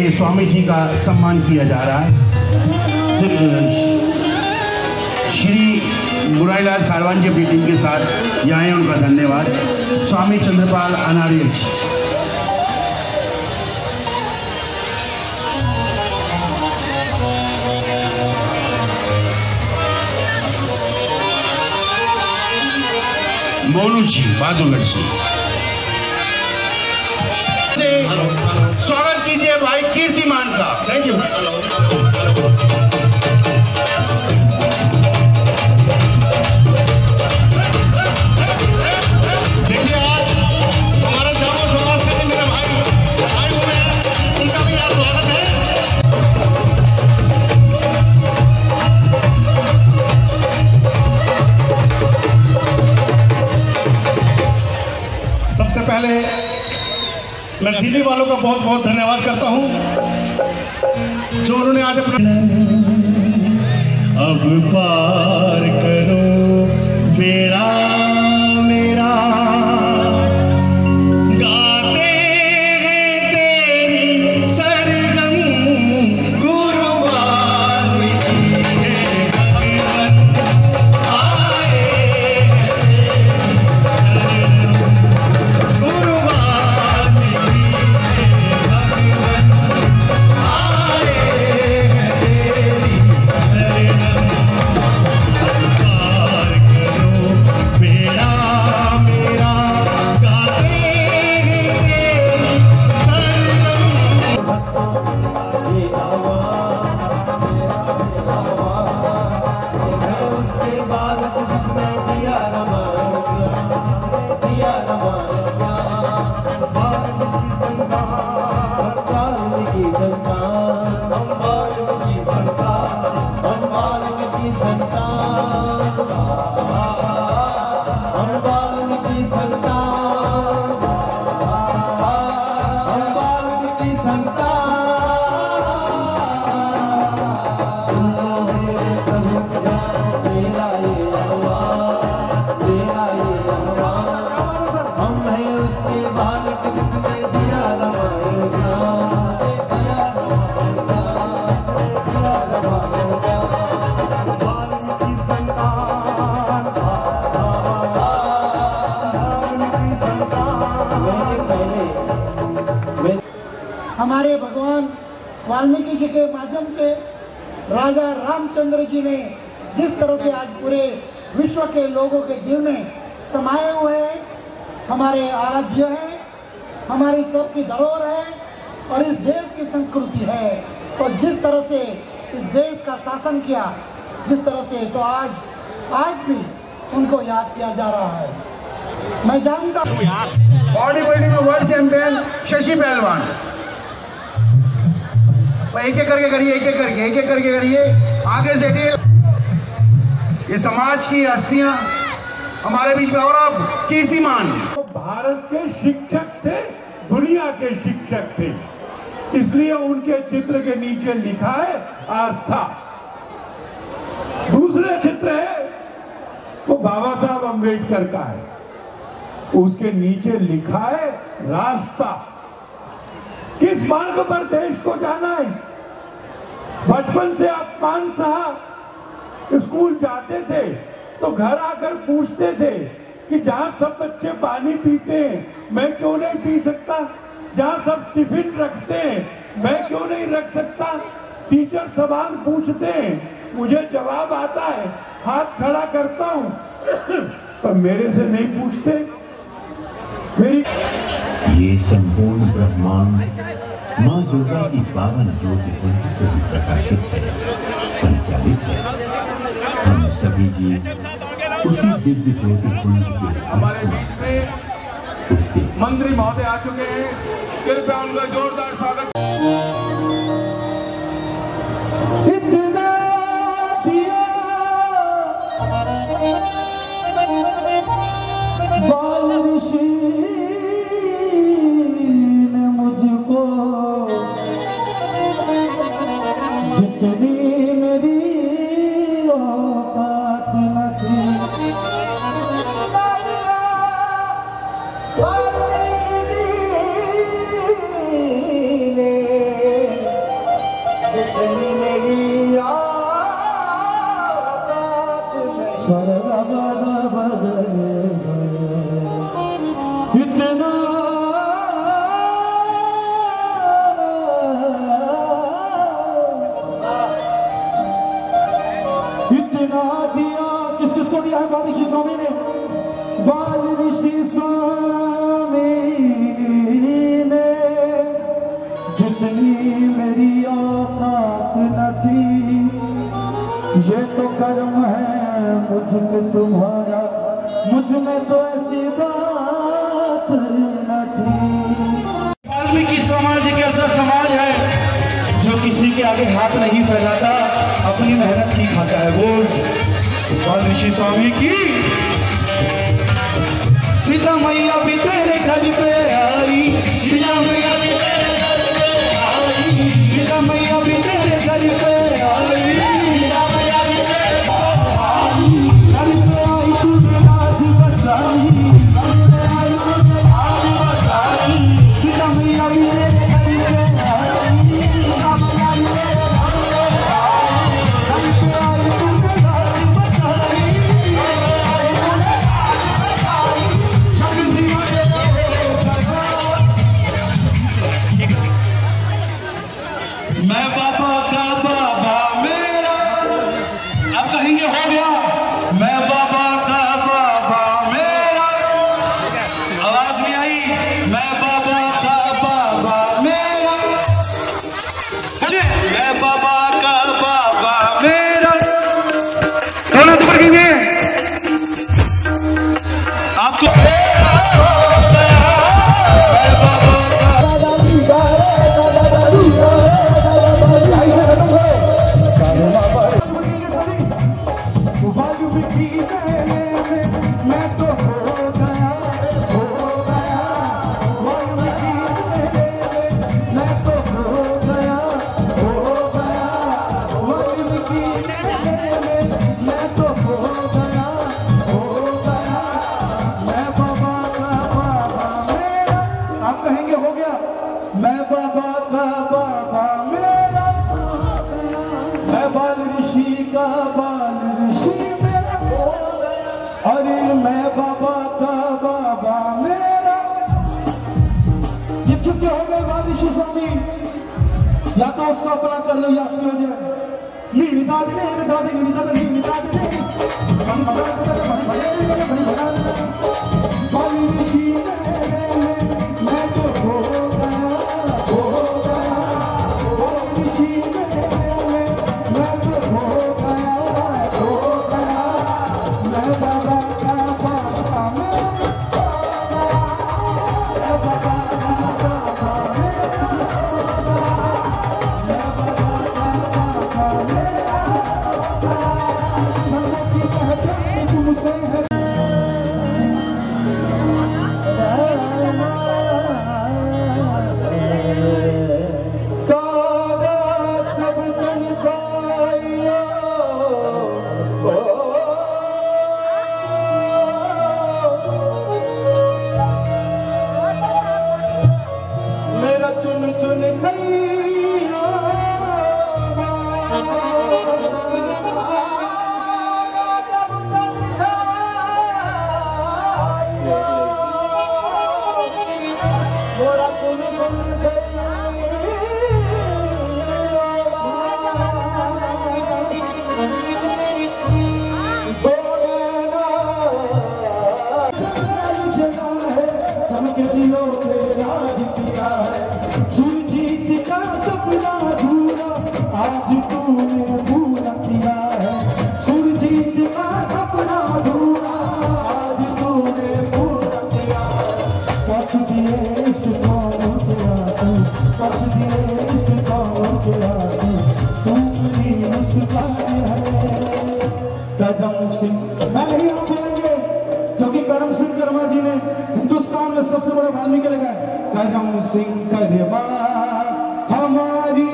लिए स्वामी जी का सम्मान किया जा रहा है। श्री मुरारीलाल सारवान जी अपनी टीम के साथ यहाँ आए, उनका धन्यवाद। स्वामी चंद्रपाल अनार्य मोनू जी बहादुरगढ़ जी, स्वागत कीजिए भाई कीर्तिमान का। Thank you. देखिए आज हमारे जामो समाज से भी मेरे भाई आए हुए हैं, उनका भी यहाँ स्वागत है। सबसे पहले मैं दिल्ली वालों का बहुत बहुत धन्यवाद करता हूं जो उन्होंने आज अपना अब पार करो बेड़ा मेरा, गाते हैं तेरी सरगम गुरुवार हमारे भगवान वाल्मीकि जी के माध्यम से राजा रामचंद्र जी ने जिस तरह से आज पूरे विश्व के लोगों के दिल में समाये हुए हैं, हमारे आराध्य हैं, हमारी सबकी धरोहर है और इस देश की संस्कृति है। और जिस तरह से इस देश का शासन किया, जिस तरह से, तो आज भी उनको याद किया जा रहा है। मैं जानता हूँ बॉडी बिल्डिंग में वर्ल्ड चैंपियन शशि पहलवान, एक एक करके करिए, एक एक करके करिए, आगे से ये समाज की हस्तियां हमारे बीच में। और अब कीर्तिमान तो भारत के शिक्षक थे, दुनिया के शिक्षक थे, इसलिए उनके चित्र के नीचे लिखा है आस्था। दूसरे चित्र है वो बाबा साहब अम्बेडकर का है, उसके नीचे लिखा है रास्ता। किस मार्ग पर देश को जाना है? बचपन से आप 5 साल स्कूल जाते थे तो घर आकर पूछते थे कि जहां सब बच्चे पानी पीते हैं मैं क्यों नहीं पी सकता, जहां सब टिफिन रखते हैं मैं क्यों नहीं रख सकता। टीचर सवाल पूछते हैं, मुझे जवाब आता है, हाथ खड़ा करता हूं, पर मेरे से नहीं पूछते। मेरी ये संपूर्ण ब्रह्मांड माँ दुर्गा की पावन ज्योति कुंज से भी प्रकाशित है, संचालित है। हम सभी जी उसी दिव्य ज्योति कुंज के हमारे बीच में उसके मंत्री महोदय आ चुके हैं, कृपया उनका जोरदार स्वागत। इतना दिया बाल ऋषि ने मुझको, जितनी मेरी औकात न थी। वाल्मीकि जी ने इतना दिया किस किस को दिया है बाल ऋषि स्वामी ने? बाल ऋषि स्वामी ने जितनी मेरी औकात न थी, ये तो कर्म है मुझ में तुम्हारा, मुझ में तो ऐसी बात न थी। वाल्मीकि समाज एक ऐसा समाज है जो किसी के आगे हाथ नहीं फैलाता, अपनी मेहनत की खाता है। बोल बाल ऋषि स्वामी की। सीता मैया भी तेरे घर पे आई, सीता मैया भी तेरे घर पे आई, सीता मैया भी तेरे घर पे आई, सीता मैया भी तेरे घर पे आई, तुझे राज बचाई, घर पे आई तुझे राज बचाई, सीता मैया भी तेरे घर पे आई, सीता मैया भी तेरे घर पे आई, तुझे राज बचाई, मैं बाबा का बाबा मेरा, अब कहेंगे हो गया। मैं बाबा का बाबा मेरा, आवाज नहीं आई। मैं बाबा का बाबा मेरा, मैं बाबा का बाबा मेरा। कौन हाथ पकड़ेंगे आपको? मैं बाबा का बाबा मेरा, मैं बाल ऋषि का बाल ऋषि मेरा, अरे मैं बाबा का बाबा मेरा। किस किसके हो गए बाल ऋषि स्वामी? या तो उसको अपना कर लो या उसके हो जाए। नीता दे नीता दे नीता दे नीता दे बाल ऋषि मैं तो हो करम सिंह, मैं नहीं आप बोलेंगे क्योंकि करम सिंह कर्मा जी ने हिंदुस्तान में सबसे बड़ा वाल्मीकि लगा है। करम सिंह कर्मा हमारी,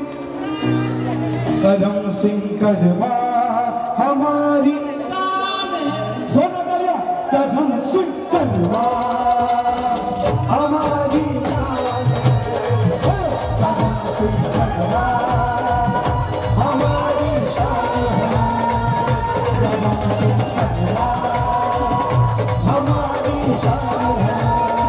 करम सिंह कर्मा हमारी, सोना गलिया करम सिंह कर्मा हमारी, करम सिंह कर्मा हमारी शान है, करम सिंह हमारी शान है।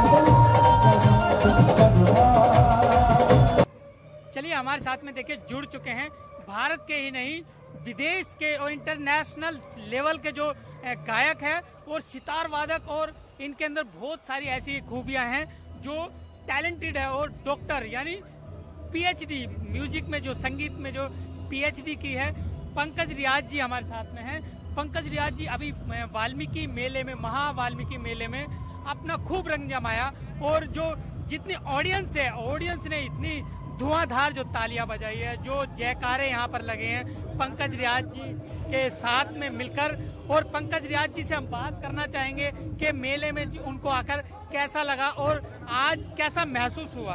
चलिए हमारे साथ में देखिए जुड़ चुके हैं भारत के ही नहीं विदेश के और इंटरनेशनल लेवल के जो गायक है और सितार वादक, और इनके अंदर बहुत सारी ऐसी खूबियां हैं जो टैलेंटेड है, और डॉक्टर यानी पीएचडी म्यूजिक में जो संगीत में जो पीएचडी की है पंकज रियाज जी हमारे साथ में हैं। पंकज रियाज जी अभी वाल्मीकि मेले में, महा वाल्मीकि मेले में अपना खूब रंग जमाया, और जो जितनी ऑडियंस है, ऑडियंस ने इतनी धुआंधार जो तालियां बजाई है, जो जयकारे यहाँ पर लगे हैं पंकज रियाज जी के साथ में मिलकर। और पंकज रियाज जी से हम बात करना चाहेंगे कि मेले में उनको आकर कैसा लगा और आज कैसा महसूस हुआ।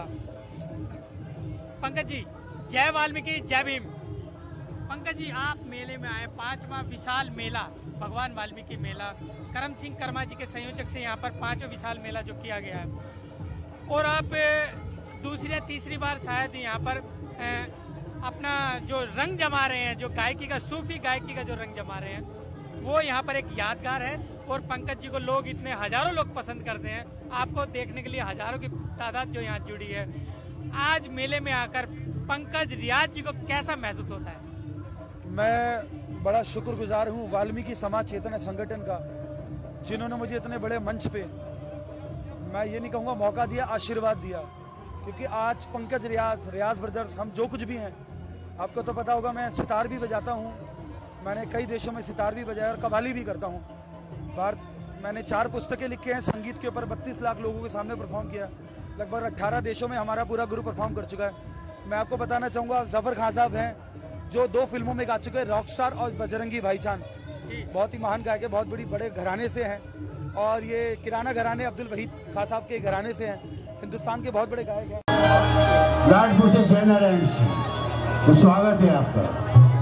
पंकज जी, जय वाल्मीकि, जय भीम। पंकज जी, आप मेले में आए, 5वां विशाल मेला भगवान वाल्मीकि मेला, करम सिंह कर्मा जी के संयोजक से यहाँ पर 5वां विशाल मेला जो किया गया है, और आप दूसरी या तीसरी बार शायद यहाँ पर अपना जो रंग जमा रहे हैं, जो गायकी का, सूफी गायकी का जो रंग जमा रहे हैं, वो यहाँ पर एक यादगार है। और पंकज जी को लोग इतने हजारों लोग पसंद करते हैं, आपको देखने के लिए हजारों की तादाद जो यहाँ जुड़ी है। आज मेले में आकर पंकज रियाज जी को कैसा महसूस होता है? मैं बड़ा शुक्रगुजार हूँ वाल्मीकि समाज चेतना संगठन का, जिन्होंने मुझे इतने बड़े मंच पे, मैं ये नहीं कहूँगा मौका दिया, आशीर्वाद दिया। क्योंकि आज पंकज रियाज ब्रदर्स, हम जो कुछ भी हैं, आपको तो पता होगा मैं सितार भी बजाता हूँ, मैंने कई देशों में सितार भी बजाया और कव्वाली भी करता हूँ। मैंने 4 पुस्तकें लिखी हैं संगीत के ऊपर, 32 लाख लोगों के सामने परफॉर्म किया, लगभग 18 देशों में हमारा पूरा ग्रुप परफॉर्म कर चुका है। मैं आपको बताना चाहूँगा जफर खान साहब हैं जो 2 फिल्मों में गा चुके हैं, रॉकस्टार और बजरंगी भाईजान, बहुत ही महान गायक है, बहुत बड़े घराने से हैं, और ये किराना घराने अब्दुल वहीद खान साहब के घराने से हैं, हिंदुस्तान के बहुत बड़े गायक हैं। राजपुर से जय नारायण सिंह, तो स्वागत है आपका।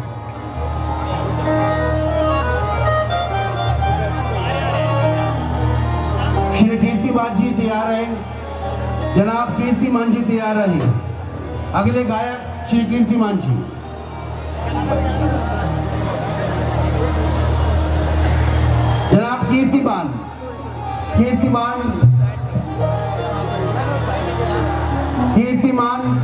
श्री कीर्तिमान जी तैयार हैं, जनाब कीर्तिमान जी तैयार रहे। अगले गायक श्री कीर्तिमान जी। जनाब कीर्तिमान कीर्तिमान